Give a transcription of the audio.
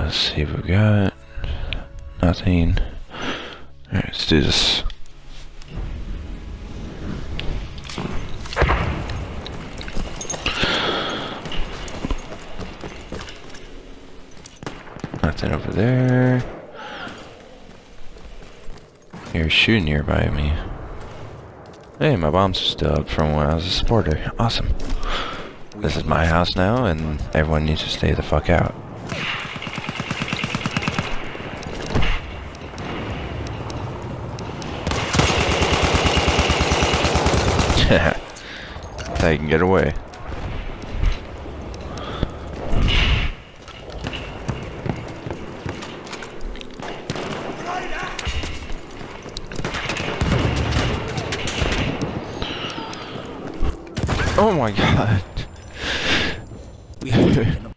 Let's see what we got. Nothing. Alright, let's do this. Nothing over there. You're shooting nearby me. Hey, my bombs are still up from when I was a supporter. Awesome. This is my house now, and everyone needs to stay the fuck out. Now you can get away. Oh my god. We have taken